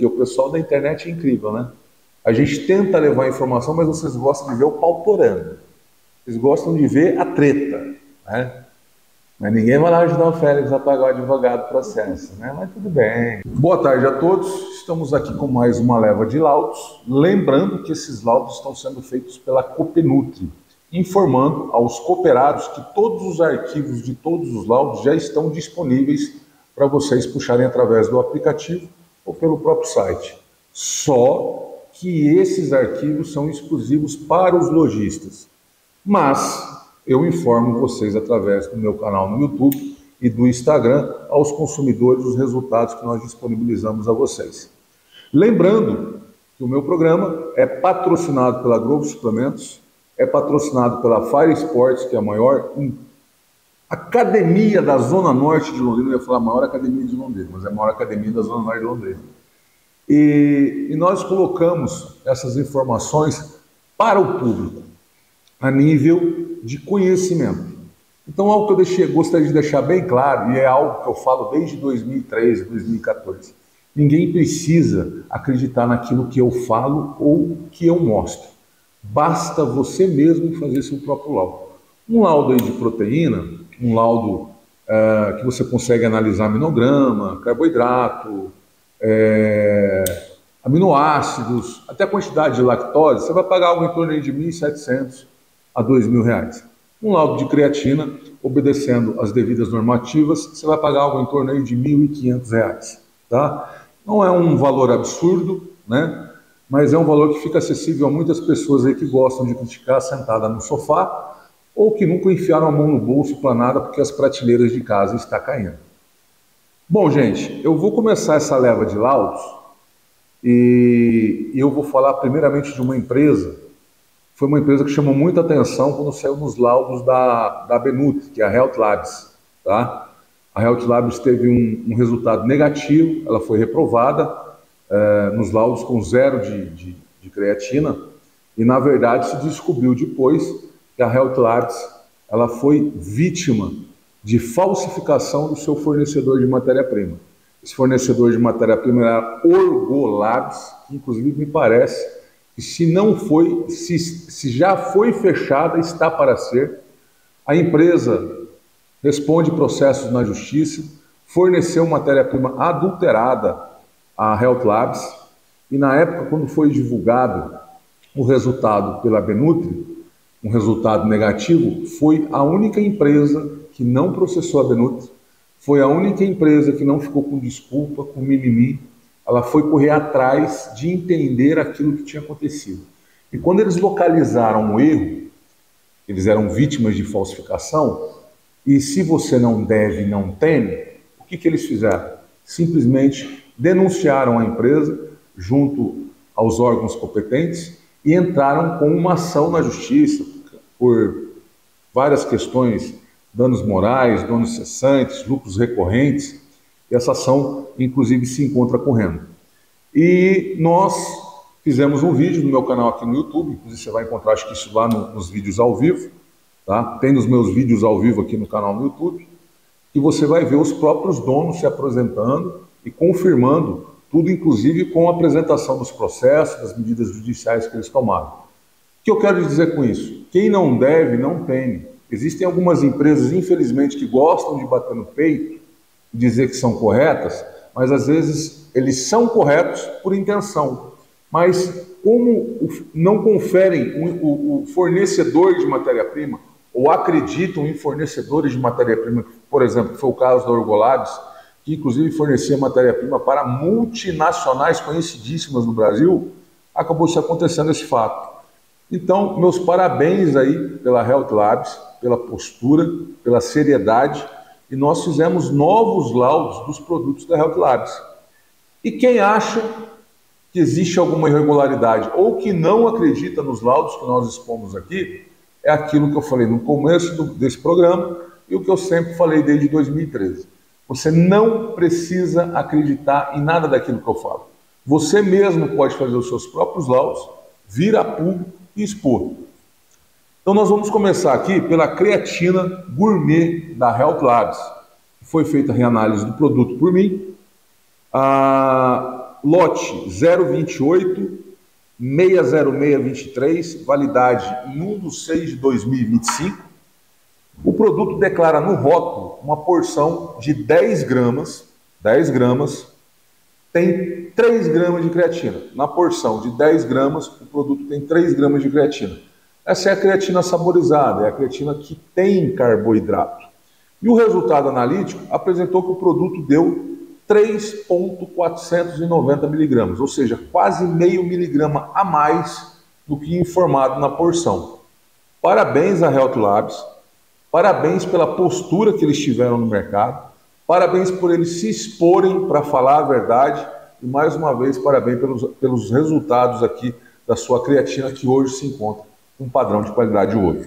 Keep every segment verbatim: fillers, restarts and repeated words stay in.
porque o pessoal da internet é incrível, né? A gente tenta levar informação, mas vocês gostam de ver o pau torando. Vocês gostam de ver a treta, né? Mas ninguém vai lá ajudar o Félix a pagar o advogado do processo, né? Mas tudo bem. Boa tarde a todos. Estamos aqui com mais uma leva de laudos. Lembrando que esses laudos estão sendo feitos pela Copenutri, informando aos cooperados que todos os arquivos de todos os laudos já estão disponíveis para vocês puxarem através do aplicativo ou pelo próprio site. Só que esses arquivos são exclusivos para os lojistas. Mas eu informo vocês através do meu canal no YouTube e do Instagram aos consumidores os resultados que nós disponibilizamos a vocês. Lembrando que o meu programa é patrocinado pela Grove Suplementos, é patrocinado pela Fire Sports, que é a maior academia da Zona Norte de Londrina. Eu ia falar a maior academia de Londrina, mas é a maior academia da Zona Norte de Londrina. E, e nós colocamos essas informações para o público, a nível de conhecimento. Então, algo que eu deixei, gostaria de deixar bem claro, e é algo que eu falo desde dois mil e treze, dois mil e quatorze, ninguém precisa acreditar naquilo que eu falo ou que eu mostro. Basta você mesmo fazer seu próprio laudo. Um laudo aí de proteína, um laudo é, que você consegue analisar aminograma, carboidrato, é, aminoácidos, até a quantidade de lactose, você vai pagar algo em torno de mil e setecentos a dois mil reais. Um laudo de creatina, obedecendo às devidas normativas, você vai pagar algo em torno de mil e quinhentos reais. Tá? Não é um valor absurdo, né? Mas é um valor que fica acessível a muitas pessoas aí que gostam de criticar sentada no sofá ou que nunca enfiaram a mão no bolso para nada porque as prateleiras de casa estão caindo. Bom, gente, eu vou começar essa leva de laudos e eu vou falar primeiramente de uma empresa. Foi uma empresa que chamou muita atenção quando saiu nos laudos da, da Benutri, que é a Health Labs. Tá? A Health Labs teve um, um resultado negativo, ela foi reprovada é, nos laudos com zero de, de, de creatina, e na verdade se descobriu depois que a Health Labs ela foi vítima de falsificação do seu fornecedor de matéria-prima. Esse fornecedor de matéria-prima era Orgolabs, que inclusive me parece que se não foi, se, se já foi fechada, está para ser. A empresa responde processos na justiça, forneceu matéria-prima adulterada à Health Labs, e na época, quando foi divulgado o resultado pela Benutri, um resultado negativo, foi a única empresa que não processou a Benutri, foi a única empresa que não ficou com desculpa, com mimimi. Ela foi correr atrás de entender aquilo que tinha acontecido. E quando eles localizaram o erro, eles eram vítimas de falsificação, e se você não deve, não teme, o que, que eles fizeram? Simplesmente denunciaram a empresa junto aos órgãos competentes e entraram com uma ação na justiça por várias questões, danos morais, danos cessantes, lucros recorrentes, e essa ação, inclusive, se encontra correndo. E nós fizemos um vídeo no meu canal aqui no YouTube, inclusive você vai encontrar, acho que isso lá no, nos vídeos ao vivo, tá? Tem nos meus vídeos ao vivo aqui no canal no YouTube, que você vai ver os próprios donos se apresentando e confirmando tudo, inclusive com a apresentação dos processos, das medidas judiciais que eles tomaram. O que eu quero dizer com isso? Quem não deve, não teme. Existem algumas empresas, infelizmente, que gostam de bater no peito, dizer que são corretas, mas às vezes eles são corretos por intenção, mas como não conferem o, o fornecedor de matéria-prima ou acreditam em fornecedores de matéria-prima, por exemplo, que foi o caso da Orgolabs, que inclusive fornecia matéria-prima para multinacionais conhecidíssimas no Brasil, acabou se acontecendo esse fato. Então, meus parabéns aí pela Health Labs, pela postura, pela seriedade, e nós fizemos novos laudos dos produtos da Health Labs. E quem acha que existe alguma irregularidade ou que não acredita nos laudos que nós expomos aqui, é aquilo que eu falei no começo do, desse programa e o que eu sempre falei desde dois mil e treze. Você não precisa acreditar em nada daquilo que eu falo. Você mesmo pode fazer os seus próprios laudos, vir a público e expor. Então nós vamos começar aqui pela creatina gourmet da Health Labs. Foi feita a reanálise do produto por mim. Ah, lote zero vinte e oito seis zero seis vinte e três, validade em um de seis de dois mil e vinte e cinco. O produto declara no rótulo uma porção de dez gramas, dez gramas, tem três gramas de creatina. Na porção de dez gramas, o produto tem três gramas de creatina. Essa é a creatina saborizada, é a creatina que tem carboidrato. E o resultado analítico apresentou que o produto deu três vírgula quatrocentos e noventa miligramas, ou seja, quase meio miligrama a mais do que informado na porção. Parabéns à Health Labs, parabéns pela postura que eles tiveram no mercado, parabéns por eles se exporem para falar a verdade e, mais uma vez, parabéns pelos, pelos resultados aqui da sua creatina, que hoje se encontra com um padrão de qualidade ouro.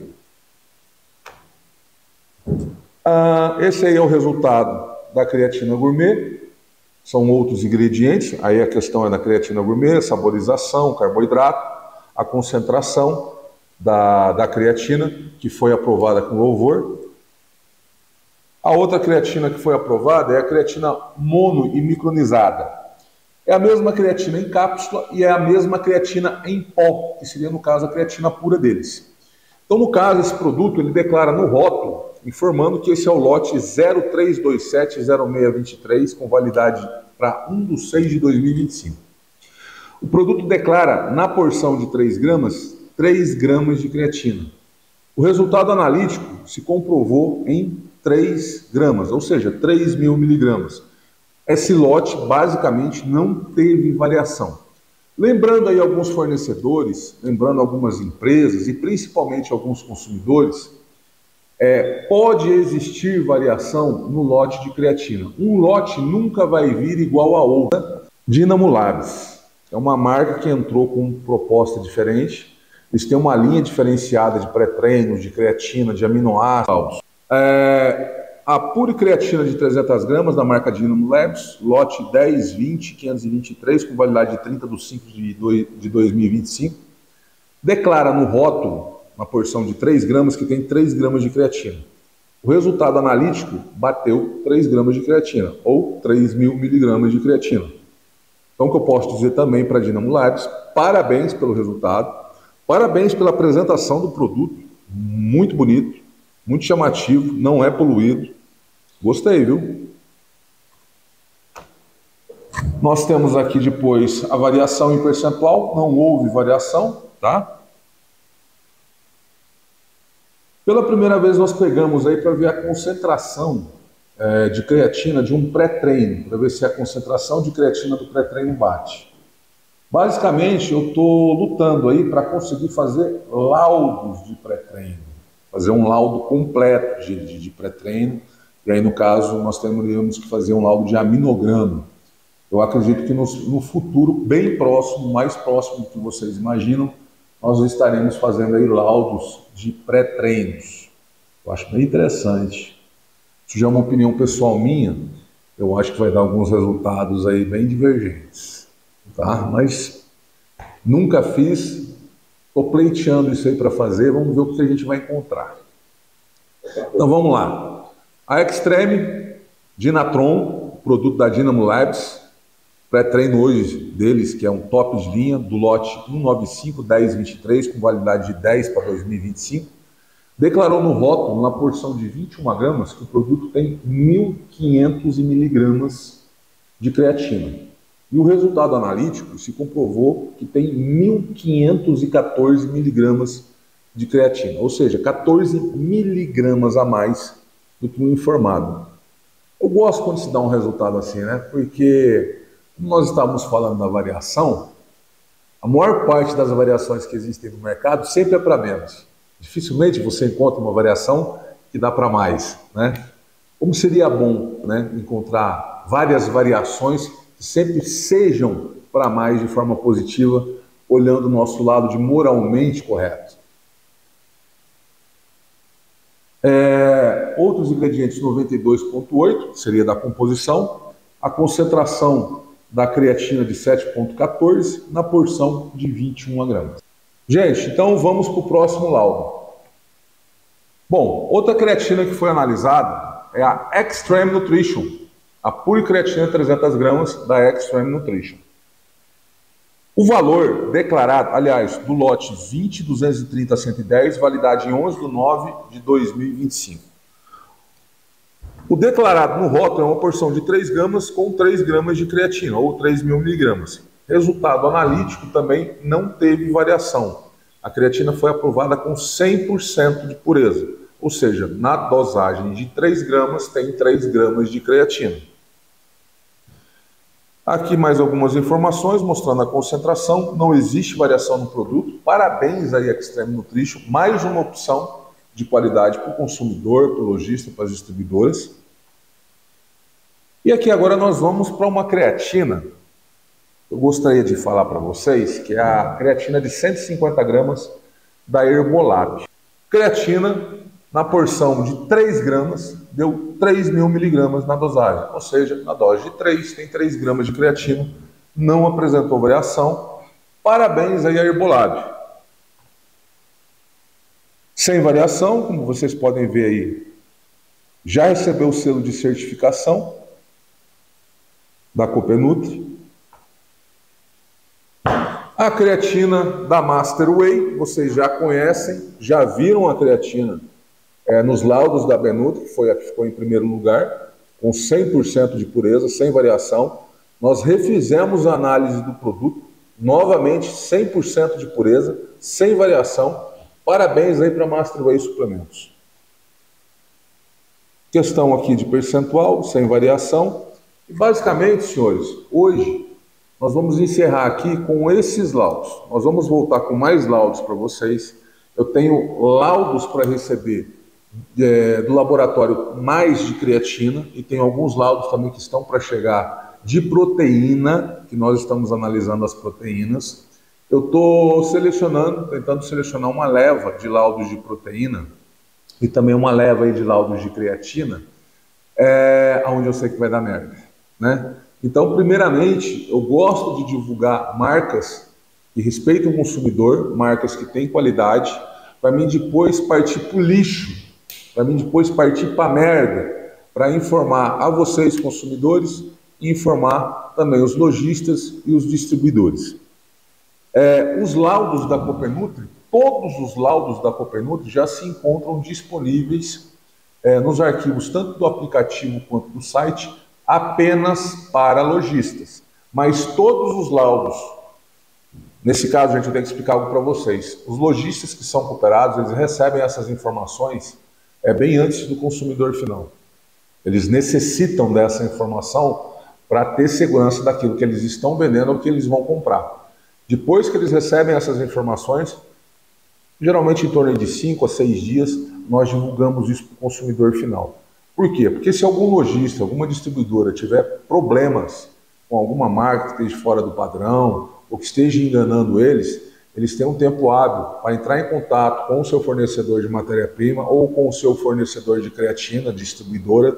Ah, esse aí é o resultado da creatina gourmet. São outros ingredientes, aí a questão é da creatina gourmet, saborização, carboidrato, a concentração da, da creatina, que foi aprovada com louvor. A outra creatina que foi aprovada é a creatina mono e micronizada. É a mesma creatina em cápsula e é a mesma creatina em pó, que seria, no caso, a creatina pura deles. Então, no caso, esse produto, ele declara no rótulo, informando que esse é o lote zero três dois sete zero seis dois três, com validade para um de seis de dois mil e vinte e cinco. O produto declara, na porção de três gramas, três gramas de creatina. O resultado analítico se comprovou em três gramas, ou seja, três mil miligramas. Esse lote, basicamente, não teve variação. Lembrando aí alguns fornecedores, lembrando algumas empresas e principalmente alguns consumidores, É, pode existir variação no lote de creatina. Um lote nunca vai vir igual a outra. Dynamo Labs é uma marca que entrou com proposta diferente. Eles têm uma linha diferenciada de pré-treino, de creatina, de aminoácidos. É, a pura creatina de trezentas gramas da marca Dynamo Labs, lote dez vinte quinhentos e vinte e três, com validade de trinta de cinco de dois mil e vinte e cinco, declara no rótulo uma porção de três gramas que tem três gramas de creatina. O resultado analítico bateu três gramas de creatina, ou três mil miligramas de creatina. Então, o que eu posso dizer também para a Dynamo Labs, parabéns pelo resultado, parabéns pela apresentação do produto, muito bonito, muito chamativo, não é poluído. Gostei, viu? Nós temos aqui depois a variação em percentual, não houve variação, tá? Pela primeira vez nós pegamos aí para ver a concentração é, de creatina de um pré-treino, para ver se a concentração de creatina do pré-treino bate. Basicamente, eu estou lutando aí para conseguir fazer laudos de pré-treino, fazer um laudo completo de, de, de pré-treino, e aí no caso nós teríamos que fazer um laudo de aminograma. Eu acredito que no, no futuro bem próximo, mais próximo do que vocês imaginam, nós estaremos fazendo aí laudos de pré-treinos. Eu acho bem interessante. Isso já é uma opinião pessoal minha, eu acho que vai dar alguns resultados aí bem divergentes, tá? Mas nunca fiz, estou pleiteando isso aí para fazer, vamos ver o que a gente vai encontrar. Então vamos lá. A Extreme Dynatron, produto da Dynamo Labs, pré-treino hoje deles, que é um top de linha, do lote cento e noventa e cinco dez vinte e três, com validade de dez para dois mil e vinte e cinco, declarou no rótulo, na porção de vinte e uma gramas, que o produto tem mil e quinhentos miligramas de creatina. E o resultado analítico se comprovou que tem mil quinhentos e quatorze miligramas de creatina, ou seja, quatorze miligramas a mais do que o informado. Eu gosto quando se dá um resultado assim, né? Porque como nós estávamos falando da variação, a maior parte das variações que existem no mercado sempre é para menos. Dificilmente você encontra uma variação que dá para mais, né? Como seria bom, né, encontrar várias variações que sempre sejam para mais de forma positiva, olhando o nosso lado de moralmente correto. É, outros ingredientes, noventa e dois vírgula oito, seria da composição, a concentração da creatina de sete vírgula quatorze na porção de vinte e uma gramas. Gente, então vamos para o próximo laudo. Bom, outra creatina que foi analisada é a Extreme Nutrition, a pura creatina trezentas gramas da Extreme Nutrition. O valor declarado, aliás, do lote vinte, duzentos e trinta a cento e dez, validade em onze de nove de dois mil e vinte e cinco. O declarado no rótulo é uma porção de três gramas com três gramas de creatina, ou três mil miligramas. Resultado analítico também não teve variação. A creatina foi aprovada com cem por cento de pureza, ou seja, na dosagem de três gramas tem três gramas de creatina. Aqui mais algumas informações mostrando a concentração, não existe variação no produto. Parabéns aí a Extreme Nutrition, mais uma opção de qualidade para o consumidor, para o lojista, para as distribuidoras. E aqui agora nós vamos para uma creatina. Eu gostaria de falar para vocês que é a creatina de cento e cinquenta gramas da Herbolab. Creatina na porção de três gramas, deu três mil miligramas na dosagem, ou seja, na dose de três, tem três gramas de creatina, não apresentou variação. Parabéns aí à Herbolab. Sem variação, como vocês podem ver aí, já recebeu o selo de certificação da Copenutri. A creatina da Master Whey, vocês já conhecem, já viram a creatina É, nos laudos da Benutri, que foi a que ficou em primeiro lugar, com cem por cento de pureza, sem variação. Nós refizemos a análise do produto, novamente cem por cento de pureza, sem variação. Parabéns aí para a Master Whey Suplementos. Questão aqui de percentual, sem variação. E basicamente, senhores, hoje nós vamos encerrar aqui com esses laudos. Nós vamos voltar com mais laudos para vocês. Eu tenho laudos para receber É, do laboratório mais de creatina e tem alguns laudos também que estão para chegar de proteína, que nós estamos analisando as proteínas. Eu estou selecionando, tentando selecionar uma leva de laudos de proteína e também uma leva aí de laudos de creatina, é, onde eu sei que vai dar merda, né? Então, primeiramente, eu gosto de divulgar marcas que respeitam o consumidor, marcas que têm qualidade, para mim depois partir para o lixo, para mim depois partir para a merda, para informar a vocês, consumidores, e informar também os lojistas e os distribuidores. É, os laudos da Copenutri, todos os laudos da Copenutri já se encontram disponíveis é, nos arquivos, tanto do aplicativo quanto do site, apenas para lojistas. Mas todos os laudos, nesse caso, gente, eu tenho que explicar algo para vocês. Os lojistas que são cooperados, eles recebem essas informações é bem antes do consumidor final. Eles necessitam dessa informação para ter segurança daquilo que eles estão vendendo ou que eles vão comprar. Depois que eles recebem essas informações, geralmente em torno de cinco a seis dias, nós divulgamos isso para o consumidor final. Por quê? Porque se algum lojista, alguma distribuidora tiver problemas com alguma marca que esteja fora do padrão ou que esteja enganando eles, eles têm um tempo hábil para entrar em contato com o seu fornecedor de matéria-prima ou com o seu fornecedor de creatina, distribuidora,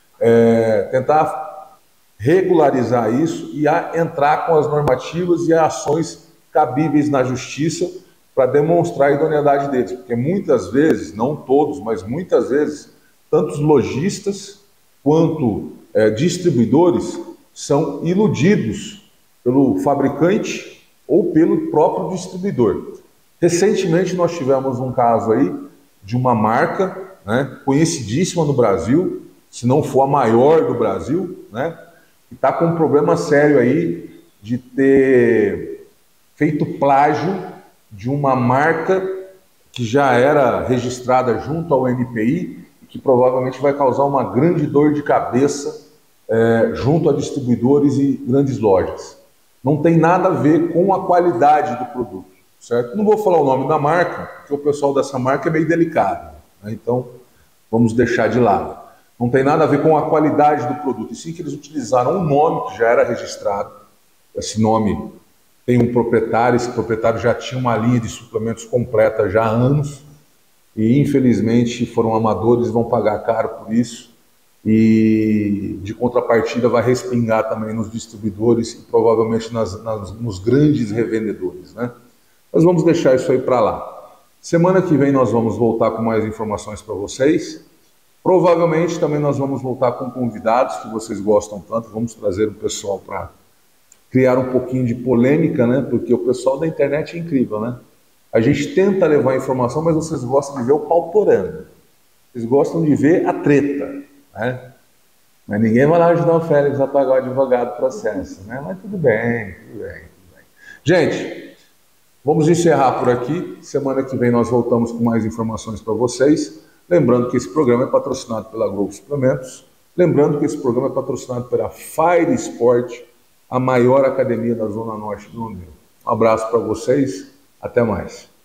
é, tentar regularizar isso e a, entrar com as normativas e ações cabíveis na justiça para demonstrar a idoneidade deles. Porque muitas vezes, não todos, mas muitas vezes, tanto os lojistas quanto é, distribuidores são iludidos pelo fabricante ou pelo próprio distribuidor. Recentemente nós tivemos um caso aí de uma marca, né, conhecidíssima no Brasil, se não for a maior do Brasil, né, que está com um problema sério aí de ter feito plágio de uma marca que já era registrada junto ao N P I e que provavelmente vai causar uma grande dor de cabeça é, junto a distribuidores e grandes lojas. Não tem nada a ver com a qualidade do produto, certo? Não vou falar o nome da marca, porque o pessoal dessa marca é meio delicado, né? Então vamos deixar de lado. Não tem nada a ver com a qualidade do produto, e sim que eles utilizaram um nome que já era registrado. Esse nome tem um proprietário, esse proprietário já tinha uma linha de suplementos completa já há anos, e infelizmente foram amadores, vão pagar caro por isso. E de contrapartida vai respingar também nos distribuidores e provavelmente nas, nas, nos grandes revendedores, né? Mas vamos deixar isso aí para lá. Semana que vem nós vamos voltar com mais informações para vocês. Provavelmente também nós vamos voltar com convidados que vocês gostam tanto. Vamos trazer o pessoal para criaram um pouquinho de polêmica, né? Porque o pessoal da internet é incrível, né? A gente tenta levar informação, mas vocês gostam de ver o pau torando. Vocês gostam de ver a treta, né? Mas ninguém vai lá ajudar o Félix a pagar o advogado do processo, né? Mas tudo bem, tudo bem, tudo bem. Gente, vamos encerrar por aqui. Semana que vem nós voltamos com mais informações para vocês. Lembrando que esse programa é patrocinado pela Globo Suplementos. Lembrando que esse programa é patrocinado pela Fire Sport, a maior academia da Zona Norte do Londrina. Um abraço para vocês. Até mais.